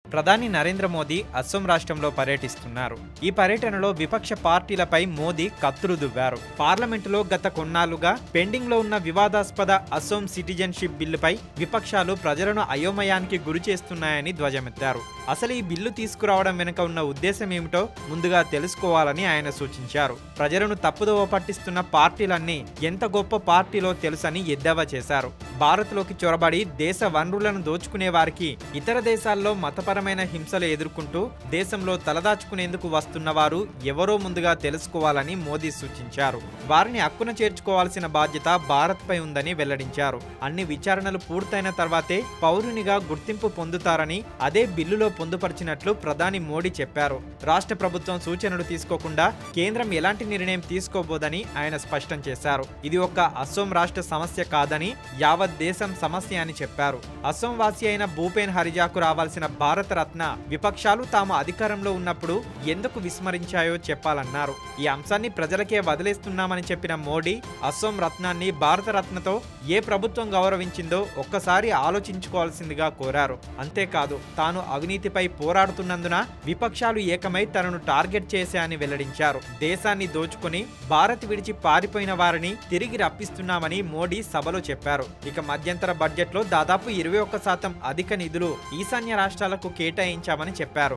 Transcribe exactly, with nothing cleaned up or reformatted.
ప్రధాని నరేంద్ర మోదీ అస్సోం రాష్ట్రంలో పర్యటిస్తున్నారు. ఈ పర్యటనలో విపక్ష పార్టీలపై మోదీ కత్తులు దువ్వారు. పార్లమెంటులో గత కొన్నాళ్లుగా పెండింగ్ లో ఉన్న వివాదాస్పద అస్సోం సిటిజన్షిప్ బిల్లుపై విపక్షాలు ప్రజలను అయోమయానికి గురి చేస్తున్నాయని ధ్వజమెత్తారు. అసలు ఈ బిల్లు తీసుకురావడం వెనుక ఉన్న ఉద్దేశం ఏమిటో ముందుగా తెలుసుకోవాలని ఆయన సూచించారు. ప్రజలను తప్పుదోవ పట్టిస్తున్న పార్టీలన్నీ ఎంత గొప్ప పార్టీలో తెలుసని ఎద్దేవా చేశారు. భారత్లోకి చొరబడి దేశ వనరులను దోచుకునే వారికి ఇతర దేశాల్లో మతపరమైన హింసలు ఎదుర్కొంటూ దేశంలో తలదాచుకునేందుకు వస్తున్న వారు ఎవరో ముందుగా తెలుసుకోవాలని మోదీ సూచించారు. వారిని హక్కున చేర్చుకోవాల్సిన బాధ్యత భారత్పై ఉందని వెల్లడించారు. అన్ని విచారణలు పూర్తయిన తర్వాతే పౌరునిగా గుర్తింపు పొందుతారని అదే బిల్లులో పొందుపరిచినట్లు ప్రధాని మోడీ చెప్పారు. రాష్ట్ర ప్రభుత్వం సూచనలు తీసుకోకుండా కేంద్రం ఎలాంటి నిర్ణయం తీసుకోబోదని ఆయన స్పష్టం చేశారు. ఇది ఒక్క అస్సోం రాష్ట్ర సమస్య కాదని యావత్ దేశం సమస్య అని చెప్పారు. అస్సోం వాసి అయిన భూపేన్ హరిజాకు రావాల్సిన భారత రత్న విపక్షాలు తాము అధికారంలో ఉన్నప్పుడు ఎందుకు విస్మరించాయో చెప్పాలన్నారు. ఈ అంశాన్ని ప్రజలకే వదిలేస్తున్నామని చెప్పిన మోడీ అస్సోం రత్నాన్ని భారత రత్నతో ఏ ప్రభుత్వం గౌరవించిందో ఒక్కసారి ఆలోచించుకోవాల్సిందిగా కోరారు. అంతేకాదు తాను అవినీతిపై పోరాడుతున్నందున విపక్షాలు ఏకమై తనను టార్గెట్ చేశాయని వెల్లడించారు. దేశాన్ని దోచుకుని భారత్ విడిచి పారిపోయిన వారిని తిరిగి రప్పిస్తున్నామని మోడీ సభలో చెప్పారు. ఇక మధ్యంతర బడ్జెట్లో దాదాపు ఇరవై ఒక్క శాతం అధిక నిధులు ఈశాన్య రాష్ట్రాలకు కేటాయించామని చెప్పారు.